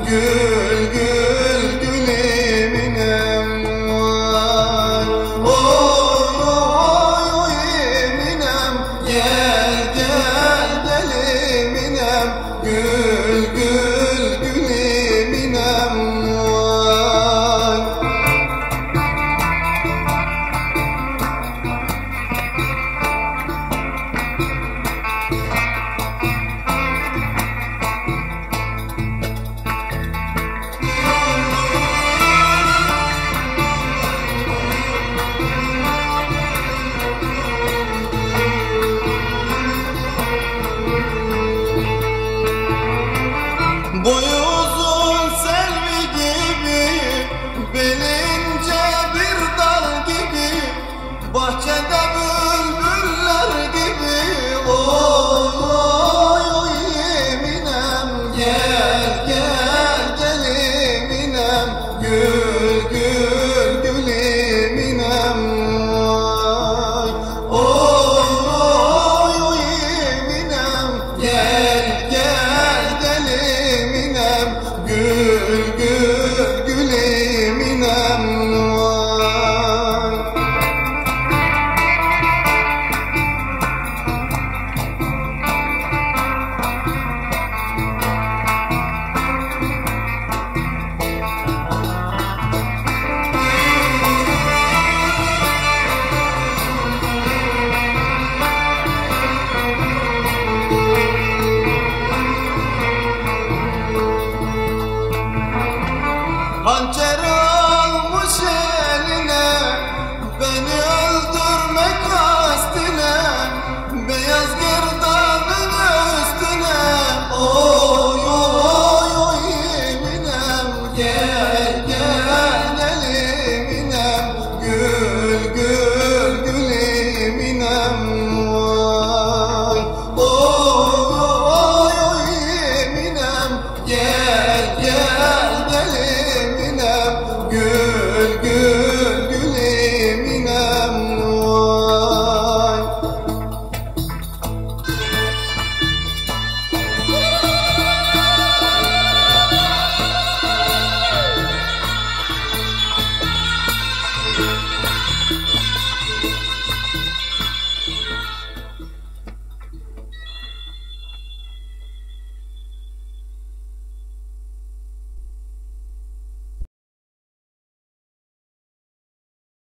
gül gül gül Eminem vay. Oy oy oy Eminem, gel gel gel Eminem, gül gül gül Eminem vay. Boyu uzun selvi gibi, belince bir dal gibi, bahçede bülbüller gibi. Oy oy oy Eminem, gel gel gel Eminem, gül gül gül Eminem vay. Oy oy oy Eminem, gel gel gel Eminem, gül gül gül Eminem vay. Hançer almış eline, beni öldürmek kastine, beyaz gerdanın üstüne. Oy oy oy Eminem, gel gel gel Eminem, gül gül gül Eminem vay. Oy oy oy Eminem, gel gel